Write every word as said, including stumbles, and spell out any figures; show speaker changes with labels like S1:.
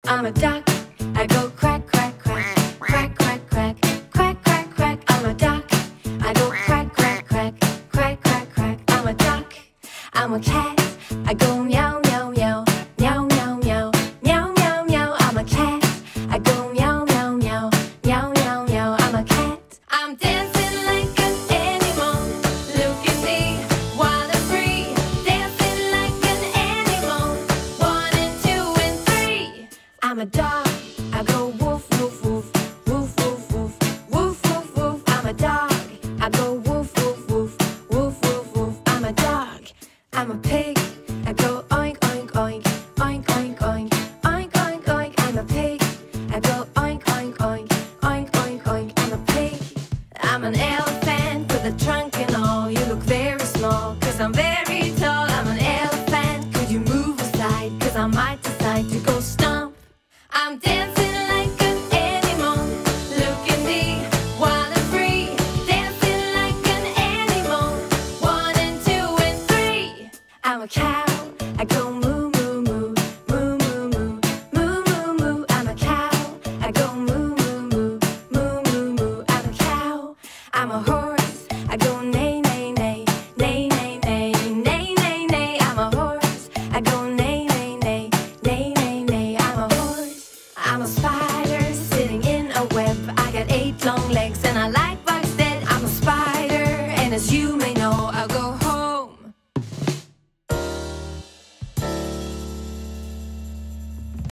S1: I'm a duck. I go quack, quack, quack, quack, quack, quack, quack, quack, quack. I'm a duck. I go quack, quack, quack, quack, quack, quack. I'm a duck. I'm a cat. I go meow, meow, meow, meow, meow, meow, meow, meow, meow. I'm a cat. I go meow, meow, meow, meow, meow, meow. I'm a cat. I'm dancing like an animal. Look at me, wild and free. Dancing like an animal. One and two and three. I'm a dog. I go woof, woof, woof, woof, woof, woof, woof, woof, woof. I'm a dog. I go woof, woof, woof, woof, woof, woof. I'm a dog. I'm a pig. I go oink, oink, oink, oink, oink, oink, oink, oink, oink. I'm a pig. I go oink, oink, oink, oink, oink, oink. I'm a pig. I'm an elephant with a trunk and all. You look very small, cause I'm very tall. I'm an elephant. Could you move aside? Cause I might decide to go stomp. I'm dancing like an animal. Look at me, wild and free. Dancing like an animal. One and two and three. I'm a cow. I go move.